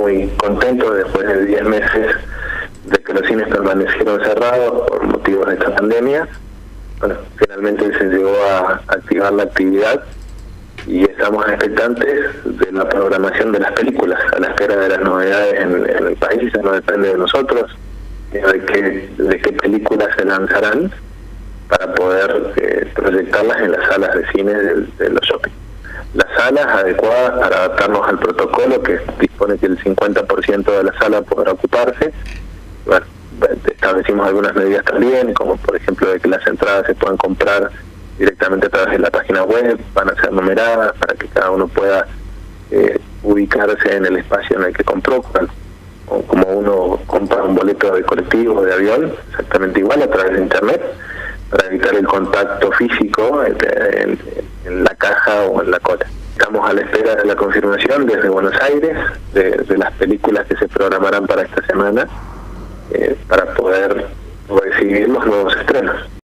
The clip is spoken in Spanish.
muy contentos después de 10 meses de que los cines permanecieron cerrados por motivos de esta pandemia. Bueno, finalmente se llegó a activar la actividad y estamos expectantes de la programación de las películas, a la espera de las novedades en el país. Ya no depende de nosotros, de qué películas se lanzarán para poder proyectarlas en las salas de cine de los shopping. Las salas adecuadas para adaptarnos al protocolo, que dispone que el 50% de la sala podrá ocuparse. Bueno, establecimos algunas medidas también, como por ejemplo de que las entradas se puedan comprar directamente a través de la página web, van a ser numeradas para que cada uno pueda ubicarse en el espacio en el que compró, o como uno compra un boleto de colectivo o de avión, exactamente igual a través de internet, para evitar el contacto físico en la caja o en la cola. Estamos a la espera de la confirmación desde Buenos Aires de las películas que se programarán para esta semana, para poder recibir los nuevos estrenos.